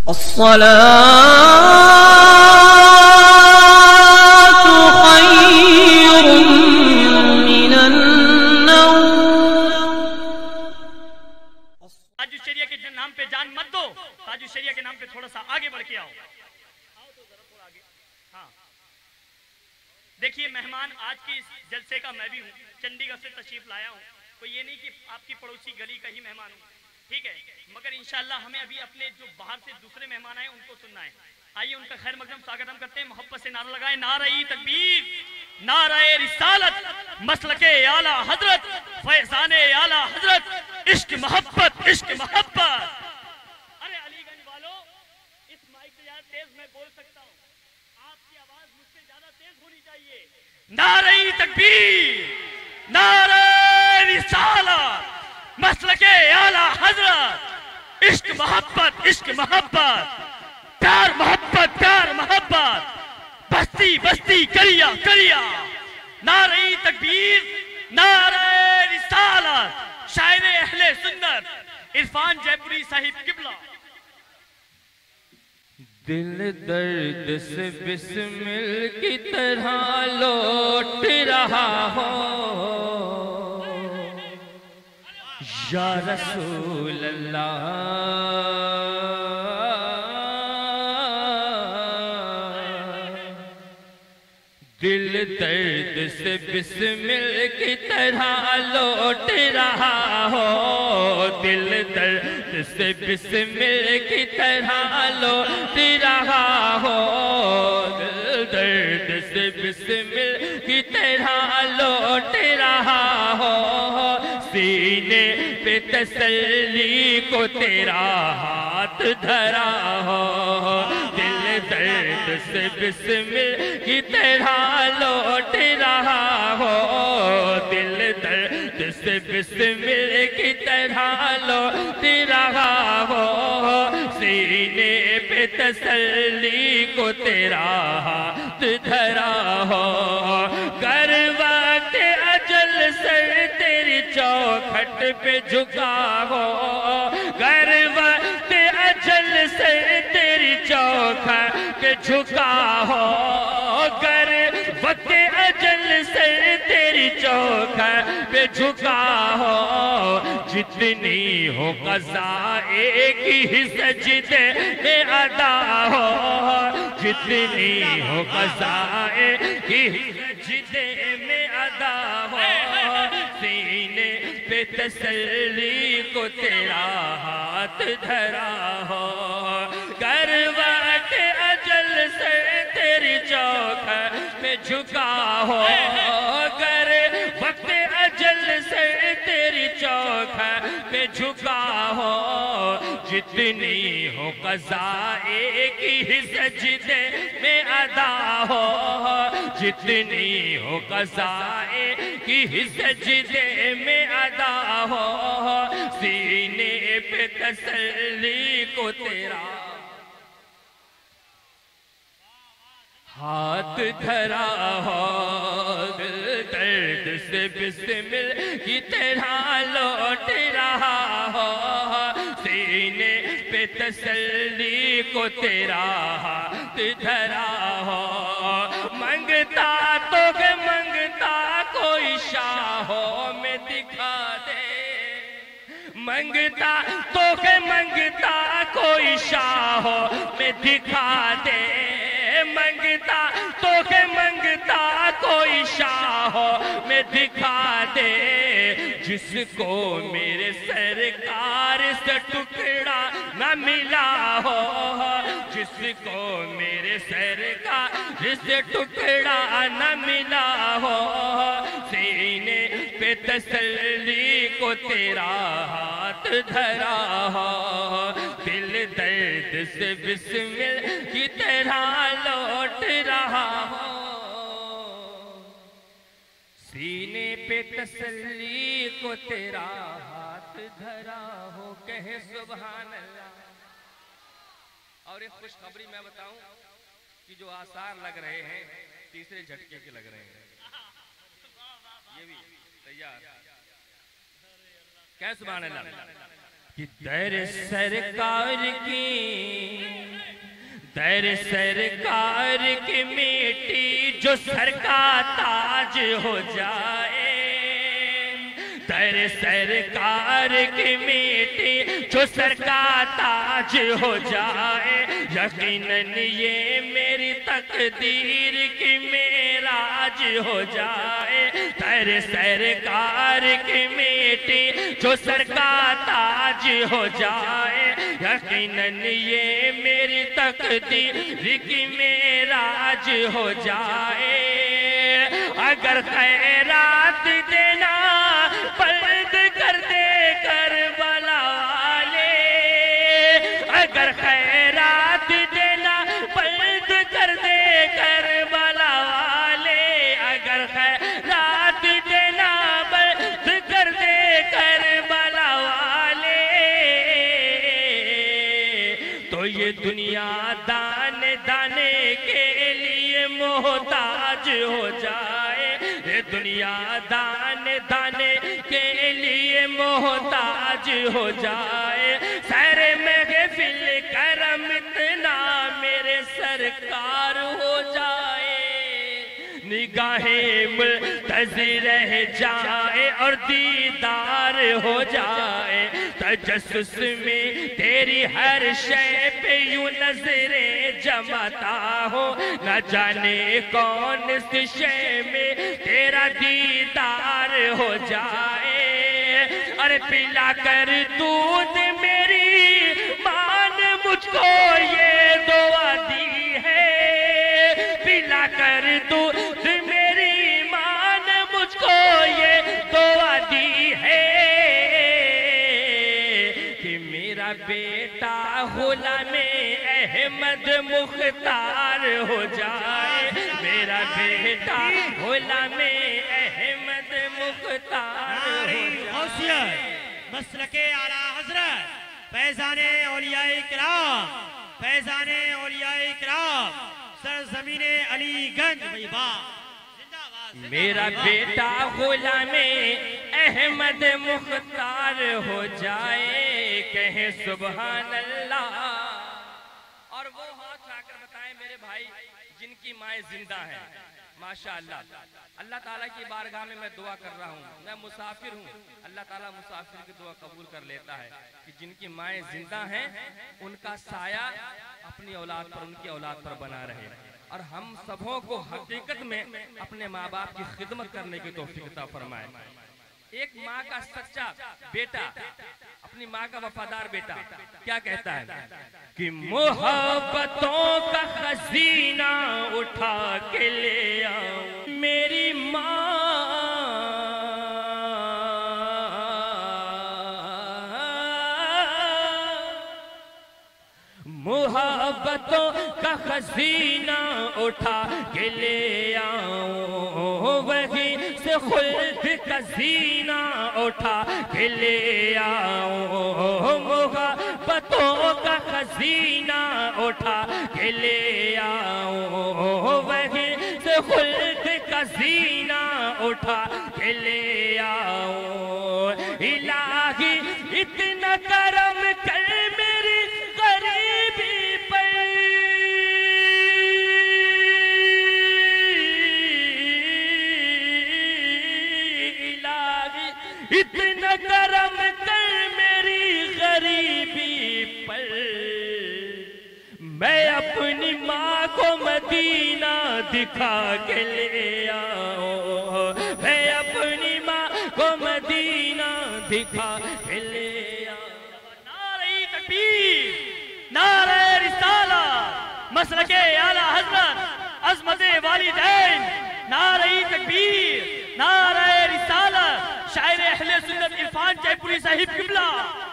الصلاة خير من النوم. تاج الشریعہ کے نام پہ جان مت دو، تاج الشریعہ کے نام پہ تھوڑا سا آگے بڑھ کے آؤ. ہاں دیکھیے مہمان آج کی اس جلسے کا میں بھی ہوں، چنڈی گڑھ سے تشریف لایا ہوں. کوئی یہ نہیں کہ آپ کی پڑوسی گلی کا ہی مہمان ہوں، ٹھیک ہے، مگر انشاءاللہ ہمیں ابھی اپنے جو باہر سے دوسرے مہمان آئے ان کو سننا ہے. آئیے ان کا خیر مقدم سواگت ہم کرتے ہیں، محبت سے نعرہ لگائیں، نعرہ تکبیر، نعرہ رسالت، مسلک اعلیٰ حضرت، فیضان اعلیٰ حضرت، عشق محبت، عشق محبت. ارے علی گنج والو، اس مائک سے زیادہ تیز میں بول سکتا ہوں، آپ کی آواز مجھ سے زیادہ تیز ہونی چاہیے. نعرہ تکبیر، نعرہ رسالت، مسلک اعلیٰ حضرت، عشق محبت، عشق محبت، پیار محبت، پیار محبت، بستی بستی کریا کریا. نعرہ تکبیر، نعرہ رسالت، شاعر اہل سنت عرفان جے پوری صاحب قبلہ. دل درد سے بسمل کی طرح لوٹ رہا ہو یا رسول اللہ. دل درد سے بسمل کی طرح لوٹ رہا ہو، دل درد سے بسمل کی طرح لوٹ رہا ہو، دل درد سے بسمل کی طرح لوٹ رہا ہو. سینے پہ تسلی کو تیرا ہاتھ دھرا ہو، دل درد سے بسمل کی طرح لوٹ رہا ہو، دل درد سے بسمل کی طرح لوٹ رہا ہو. سینے پہ تسلی کو تیرا ہاتھ دھرا ہو. گر وقت اجل سر تیری چوکھٹ پہ جھکا ہو، گر وقت اجل سر تیری چوکھٹ پہ جھکا ہو، گر وقت اجل سر تیری چوکھٹ پہ جھکا ہو. جتنی ہو قضا ایک ہی سجدے میں ادا ہو، جتنی ہو قضا ایک ہی سجدے میں ادا ہو. سینے پہ تسلی کو تیرا ہاتھ دھرا ہو، گر وقت اجل سے تیری چوکھٹ پہ جھکا ہو، گر وقت اجل سے تیری چوکھٹ پہ جھکا ہو. جتنی ہو قضا ایک ہی سجدے میں ادا ہو، جتنی ہو قضا ایک ہی سجدے میں ادا ہو. سینے پہ تسلی کو تیرا ہاتھ دھرا ہو، دل درد سے بسمل کی طرح لوٹ رہا ہو. سینے پہ تسلی کو تیرا ہاتھ دھرا ہو. منگتا تو کہ منگتا کوئی شاہوں میں دکھا دے، منگتا تو کہ منگتا کوئی شاہوں میں دکھا دے، منگتا تو کہ منگتا کوئی شاہوں میں دکھا دے. جس کو میرے سرکار سے ٹکڑا نہ ملا ہو، جس کو میرے سرکار سے ٹکڑا نہ ملا ہو. سینے پہ تسلی کو تیرا ہاتھ دھرا ہو، دل درد سے بسمل کی طرح لوٹ رہا ہو. سینے پہ تسلی کو تیرا ہاتھ دھرا ہو. کہے سبحان اللہ. اور ایک خوشخبری میں بتاؤں کہ جو آثار لگ رہے ہیں تیسرے جھٹکے کے لگ رہے ہیں. یہ بھی تیار کیا سبحان اللہ. کہ در سرکار کی تیرے سرکار کی میٹی جو سر کا تاج ہو جائے، تیرے سرکار کی میٹی جو سر کا تاج ہو جائے، یقیناً یہ میری تقدیر کی معراج ہو جائے۔ تیرے سرکار کی میٹی جو سر کا تاج ہو جائے، یقیناً یہ میری تقدیر کی معراج ہو جائے۔ اگر خیرات دینا بند کر دے کربلا والے، اگر خیرات دینا بند کر دے کربلا والے، اگر خیرات دینا بند کر دے کربلا والے، تو یہ دنیا دانے دانے کے لیے محتاج ہو جائے، یہ دنیا دانے دانے کے لیے محتاج ہو جائے۔ سیر محفل کرم اتنا میرے سرکار ہو جائے، نگاہیں ملتزی رہ جائے اور دیدار ہو جائے، تجسس میں تیری ہر شے پہ یوں نظریں جماتا ہو، نہ جانے کون سی شے میں تیرا دیدار ہو جائے۔ اور پلا کر دودھ میری ماں نے مجھ کو یہ دعا دی ہے، پلا کر دودھ میری ماں نے مجھ کو یہ دعا دی ہے کہ میرا بیٹا غلام احمد مختار ہو جائے، میرا بیٹا غلام احمد مختار ہو جائے۔ مسلک اعلیٰ حضرت فیضان اولیاء کرام، فیضان اولیاء کرام، سرزمین علی گنج بھیبا، میرا بیٹا غلام احمد مختار ہو جائے، کہیں سبحان اللہ۔ اور وہ ہاتھ اٹھا کر بتائیں میرے بھائی جن کی مائیں زندہ ہیں، ماشاءاللہ۔ اللہ تعالیٰ کی بارگاہ میں دعا کر رہا ہوں، میں مسافر ہوں، اللہ تعالیٰ مسافر کی دعا قبول کر لیتا ہے کہ جن کی مائیں زندہ ہیں ان کا سایہ اپنی اولاد پر، ان کی اولاد پر بنا رہے، اور ہم سبوں کو حقیقت میں اپنے ماں باپ کی خدمت کرنے کی توفیق عطا فرمائے۔ ایک ماں کا سچا بیٹا، اپنی ماں کا وفادار بیٹا کیا کہتا ہے کہ محبتوں کا خزینہ اٹھا کے لے آؤں میری ماں، محبتوں کا خزینہ اٹھا کے لے آؤں، وہیں سے خلد کا زینہ اٹھا کے لے آؤں، محبتوں کا خزینہ اٹھا کے لے آؤں، وہیں سے خلد کا زینہ اٹھا کے لے آؤں۔ الہی اتنا کرم کر میری غریبی پر، الہی اتنا کرم کر میری غریبی پر، میں اپنی ماں کو مدینہ دکھا کے لے آؤں، میں اپنی ماں کو مدینہ دکھا کے لے آؤں۔ نعرہ تکبیر، نعرہ رسالہ، مسلک اعلیٰ حضرت، عظمت والدین، نعرہ تکبیر، نعرہ رسالہ، شاعر اہل سنت عرفان جے پوری صاحب قبلہ۔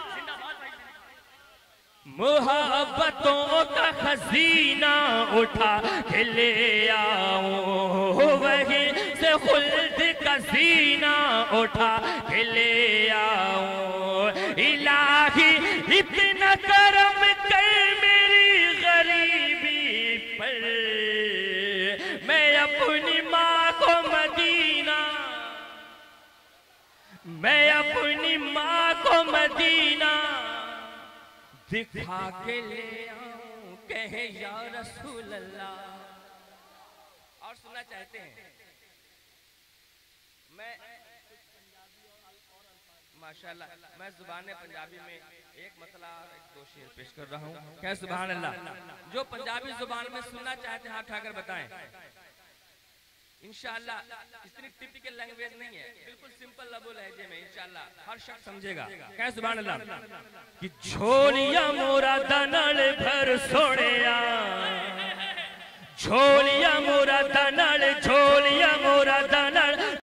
محبتوں کا خزینہ اٹھا کے لے آؤں، وہیں سے خلد کا زینہ اٹھا کے لے آؤں۔ الہی اتنا کرم کر میری غریبی پر، میں اپنی ماں کو مدینہ، میں اپنی ماں کو مدینہ دکھا کے لے آؤں، کہیں कहे या रसूल अल्लाह। और सुनना चाहते हैं मैं माशाल्लाह, मैं जुबान पंजाबी में एक मतला एक दो शेर पेश कर रहा हूँ। क्या सुभान अल्लाह। जो पंजाबी जुबान में सुनना चाहते हैं हाथ उठाकर बताएं। इंशाअल्लाह इतनी टिपिकल लैंग्वेज नहीं है, बिल्कुल सिंपल लबो लहजे में इंशाअल्लाह हर शख्स समझेगा। क्या सुभान अल्लाह। कि झोलिया मोरा दनल भर सोनिया, झोलिया मोरा दनल, झोलिया मोरा दनल